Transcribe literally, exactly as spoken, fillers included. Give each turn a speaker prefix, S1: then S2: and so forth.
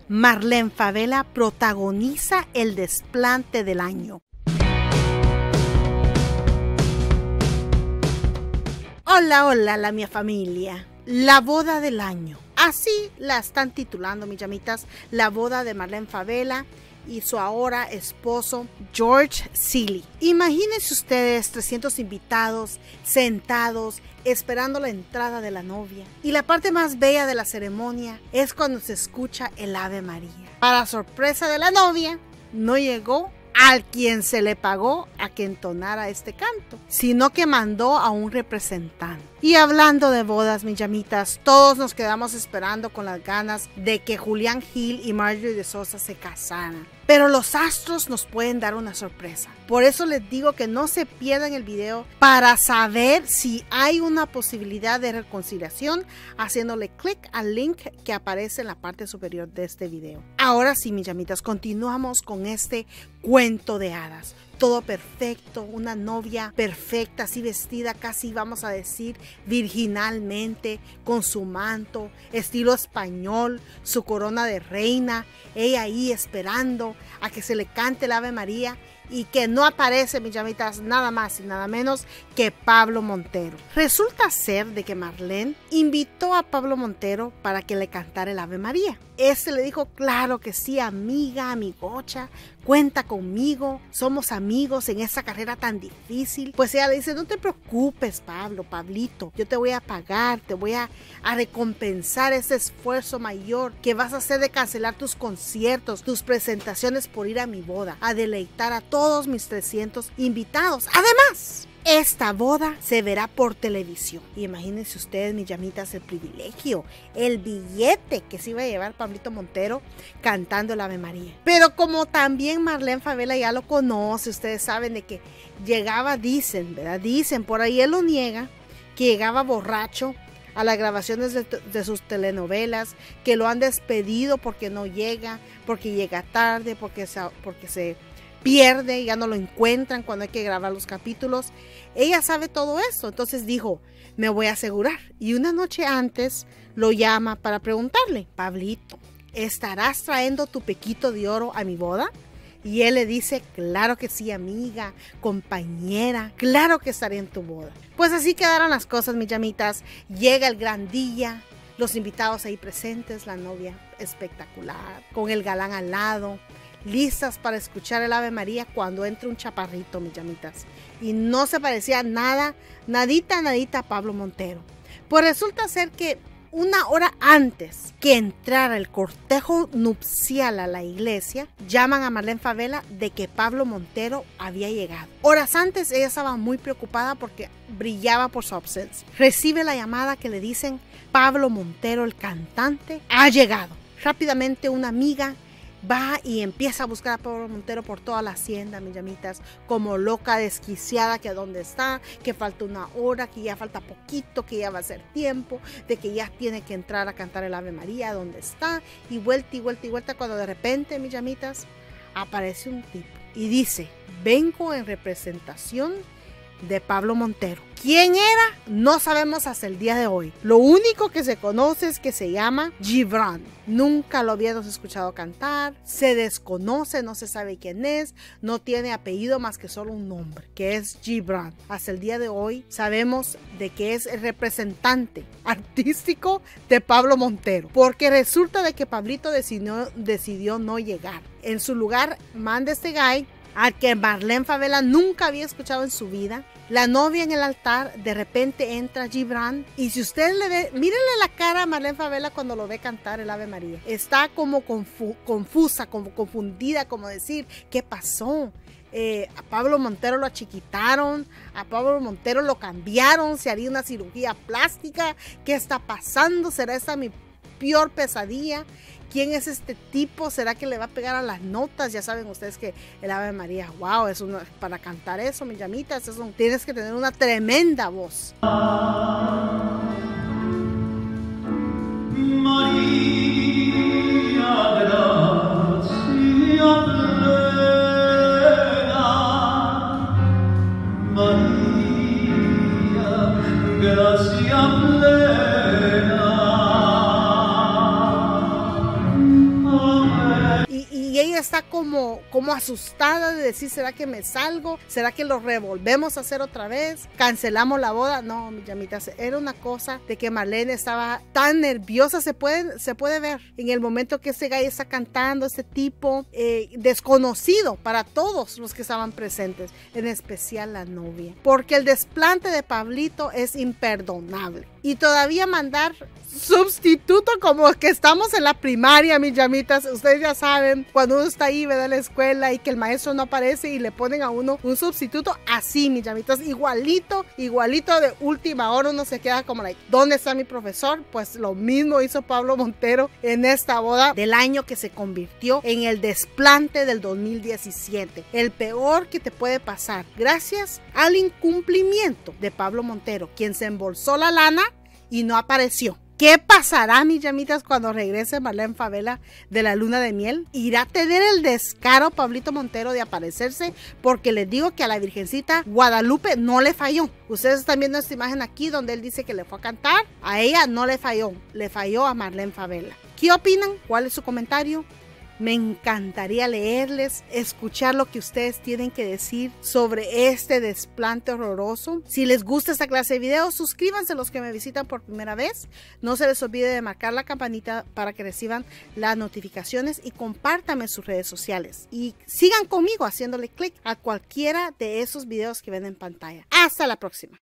S1: Marlene Favela protagoniza el desplante del año. Hola, hola, la mía familia. La boda del año. Así la están titulando, mis llamitas, la boda de Marlene Favela y su ahora esposo George Seeley. Imagínense ustedes trescientos invitados sentados esperando la entrada de la novia. Y la parte más bella de la ceremonia es cuando se escucha el Ave María. Para sorpresa de la novia, no llegó al quien se le pagó a que entonara este canto, sino que mandó a un representante. Y hablando de bodas, mis llamitas, todos nos quedamos esperando con las ganas de que Julián Gil y Marjorie de Sosa se casaran. Pero los astros nos pueden dar una sorpresa. Por eso les digo que no se pierdan el video para saber si hay una posibilidad de reconciliación haciéndole clic al link que aparece en la parte superior de este video. Ahora sí, mis llamitas, continuamos con este cuento de hadas. Todo perfecto, una novia perfecta, así vestida, casi vamos a decir virginalmente, con su manto, estilo español, su corona de reina, ella ahí esperando a que se le cante el Ave María y que no aparece, mis llamitas, nada más y nada menos que Pablo Montero. Resulta ser de que Marlene invitó a Pablo Montero para que le cantara el Ave María. Este le dijo, claro que sí, amiga, amigocha, cuenta conmigo, somos amigos en esta carrera tan difícil. Pues ella le dice, no te preocupes, Pablo, Pablito, yo te voy a pagar, te voy a, a recompensar ese esfuerzo mayor que vas a hacer de cancelar tus conciertos, tus presentaciones por ir a mi boda, a deleitar a todos mis trescientos invitados. Además, esta boda se verá por televisión. Y imagínense ustedes, mis llamitas, el privilegio, el billete que se iba a llevar Pablito Montero cantando el Ave María. Pero como también Marlene Favela ya lo conoce, ustedes saben de que llegaba, dicen, ¿verdad? Dicen, por ahí él lo niega, que llegaba borracho a las grabaciones de, de sus telenovelas, que lo han despedido porque no llega, porque llega tarde, porque se... Porque se pierde, ya no lo encuentran cuando hay que grabar los capítulos. Ella sabe todo eso, entonces dijo, me voy a asegurar. Y una noche antes lo llama para preguntarle, Pablito, ¿estarás trayendo tu pequito de oro a mi boda? Y él le dice, claro que sí, amiga, compañera, claro que estaré en tu boda. Pues así quedaron las cosas, mis llamitas. Llega el gran día, los invitados ahí presentes, la novia espectacular, con el galán al lado, listas para escuchar el Ave María cuando entra un chaparrito, mis llamitas. Y no se parecía nada, nadita, nadita a Pablo Montero. Pues resulta ser que una hora antes que entrara el cortejo nupcial a la iglesia, llaman a Marlene Favela de que Pablo Montero había llegado. Horas antes ella estaba muy preocupada porque brillaba por su ausencia. Recibe la llamada que le dicen, Pablo Montero, el cantante, ha llegado. Rápidamente una amiga va y empieza a buscar a Pablo Montero por toda la hacienda, mis llamitas, como loca, desquiciada, que dónde está, que falta una hora, que ya falta poquito, que ya va a ser tiempo, de que ya tiene que entrar a cantar el Ave María, dónde está, y vuelta y vuelta y vuelta, cuando de repente, mis llamitas, aparece un tipo y dice, vengo en representación de Pablo Montero. ¿Quién era? No sabemos hasta el día de hoy. Lo único que se conoce es que se llama Gibran. Nunca lo habíamos escuchado cantar, se desconoce, no se sabe quién es, no tiene apellido más que solo un nombre, que es Gibran. Hasta el día de hoy sabemos de que es el representante artístico de Pablo Montero, porque resulta de que Pablito decidió, decidió no llegar. En su lugar manda este guy al que Marlene Favela nunca había escuchado en su vida. La novia en el altar, de repente entra Gibran, y si usted le ve, mírenle la cara a Marlene Favela cuando lo ve cantar el Ave María. Está como confu confusa, como confundida, como decir, ¿qué pasó? Eh, a Pablo Montero lo achiquitaron, a Pablo Montero lo cambiaron, se haría una cirugía plástica, ¿qué está pasando? ¿Será esa mi peor pesadilla? ¿Quién es este tipo? ¿Será que le va a pegar a las notas? Ya saben ustedes que el Ave María, wow, es una, para cantar eso, mis llamitas, es un, tienes que tener una tremenda voz. María, gracia plena, María, gracia plena. Oh y, y ella está como, como asustada de decir, ¿será que me salgo? ¿Será que lo revolvemos a hacer otra vez? ¿Cancelamos la boda? No, mis llamitas, era una cosa de que Marlene estaba tan nerviosa, se puede, se puede ver en el momento que ese gallo está cantando, ese tipo eh, desconocido para todos los que estaban presentes, en especial la novia, porque el desplante de Pablito es imperdonable. Y todavía mandar sustituto como que estamos en la primaria, mis llamitas. Ustedes ya saben, cuando uno está ahí, ¿verdad? En la escuela y que el maestro no aparece y le ponen a uno un sustituto, así, mis llamitas, igualito, igualito de última hora. Uno se queda como, like, ¿dónde está mi profesor? Pues lo mismo hizo Pablo Montero en esta boda del año que se convirtió en el desplante del dos mil diecisiete. El peor que te puede pasar, gracias al incumplimiento de Pablo Montero, quien se embolsó la lana y no apareció. ¿Qué pasará, mis llamitas, cuando regrese Marlene Favela de la luna de miel? ¿Irá a tener el descaro Pablito Montero de aparecerse? Porque les digo que a la Virgencita Guadalupe no le falló. Ustedes están viendo esta imagen aquí donde él dice que le fue a cantar. A ella no le falló, le falló a Marlene Favela. ¿Qué opinan? ¿Cuál es su comentario? Me encantaría leerles, escuchar lo que ustedes tienen que decir sobre este desplante horroroso. Si les gusta esta clase de videos, suscríbanse los que me visitan por primera vez. No se les olvide de marcar la campanita para que reciban las notificaciones y compártanme en sus redes sociales. Y sigan conmigo haciéndole clic a cualquiera de esos videos que ven en pantalla. Hasta la próxima.